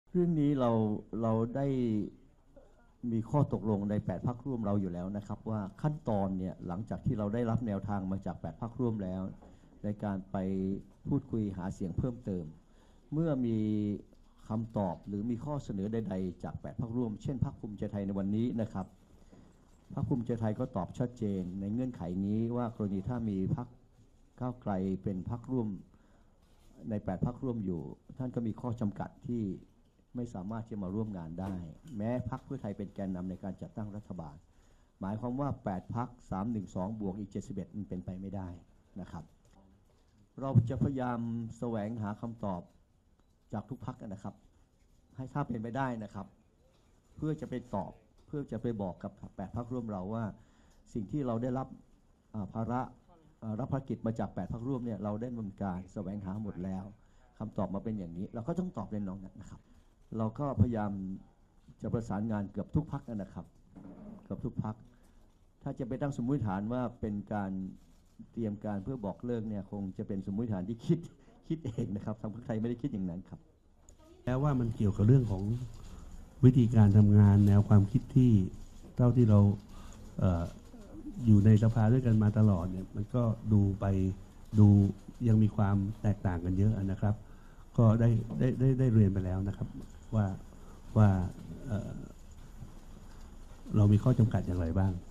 เรื่องนี้เราได้มีข้อตกลงใน8พรรคร่วมเราอยู่แล้วนะครับว่าขั้นตอนเนี่ยหลังจากที่เราได้รับแนวทางมาจาก8พรรคร่วมแล้วในการไปพูดคุยหาเสียงเพิ่มเติมเมื่อมีคำตอบหรือมีข้อเสนอใดๆจาก8พรรคร่วมเช่นพรรคภูมิใจไทยในวันนี้นะครับพรรคภูมิใจไทยก็ตอบชัดเจนในเงื่อนไขนี้ว่ากรณีถ้ามีพรรคก้าวไกลเป็นพรรคร่วมใน8พรรคร่วมอยู่ท่านก็มีข้อจำกัดที่ไม่สามารถที่จะมาร่วมงานได้แม้พรรคเพื่อไทยเป็นแกนนำในการจัดตั้งรัฐบาลหมายความว่า8พรรค312บวกอีก71มันเป็นไปไม่ได้นะครับเราจะพยายามแสวงหาคำตอบจากทุกพรรคนะครับให้ถ้าเป็นไปได้นะครับเพื่อจะไปตอบเพื่อจะไปบอกกับ8พรรคร่วมเราว่าสิ่งที่เราได้รับภาระรับภารกิจมาจาก8พรรคร่วมเนี่ยเราได้ดำเนินการแสวงหาหมดแล้วคำตอบมาเป็นอย่างนี้เราก็ต้องตอบในน้องนั้นนะครับเราก็พยายามจะประสานงานเกือบทุกพรรคนะครับเกือบทุกพรรคถ้าจะไปตั้งสมมติฐานว่าเป็นการเตรียมการเพื่อบอกเลิกเนี่ยคงจะเป็นสมมติฐานที่คิดเองนะครับทางพรรคไทยไม่ได้คิดอย่างนั้นครับแล้วว่ามันเกี่ยวกับเรื่องของวิธีการทำงานแนวความคิดที่เท่าที่เราอยู่ในสภาด้วยกันมาตลอดเนี่ยมันก็ดูยังมีความแตกต่างกันเยอะนะครับก็ได้เรียนไปแล้วนะครับว่าเรามีข้อจำกัดอย่างไรบ้าง